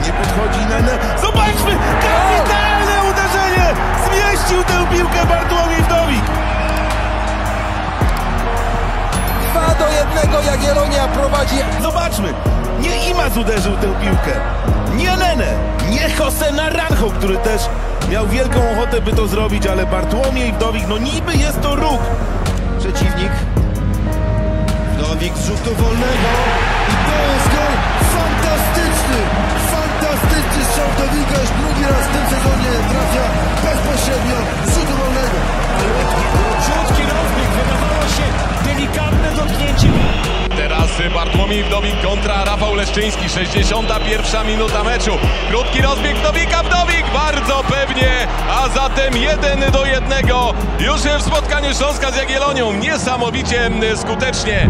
Nie podchodzi Nene. Zobaczmy! Kapitalne uderzenie! Zmieścił tę piłkę Bartłomiej Wdowik. 2-1 Jagiellonia prowadzi. Zobaczmy! Nie Imaz uderzył tę piłkę. Nie Nene. Nie Jose Naranjo, który też miał wielką ochotę, by to zrobić, ale Bartłomiej Wdowik, no niby jest to ruch. Przeciwnik. Wdowik z rzutu wolnego. I to jest gol fantastyczny. Fantastyczny strzał Wdowika. Już drugi raz w tym sezonie trafia bezpośrednio z rzutu wolnego. Krótki rozbieg, wydawało się delikatne dotknięcie. Teraz Bartłomiej Wdowik kontra Rafał Leszczyński, 61. minuta meczu. Krótki rozbieg Wdowika, Wdowik bardzo pewnie, a zatem 1-1 już w spotkaniu Śląska z Jagiellonią. Niesamowicie skutecznie.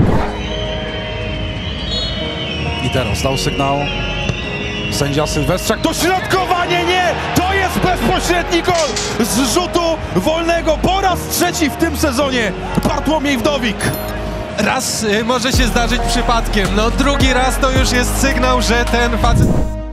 I teraz dał sygnał sędzia Sylwestrzak. Dośrodkowanie nie! To jest bezpośredni gol z rzutu wolnego. Po raz trzeci w tym sezonie Bartłomiej Wdowik. Raz może się zdarzyć przypadkiem, no drugi raz to już jest sygnał, że ten facet...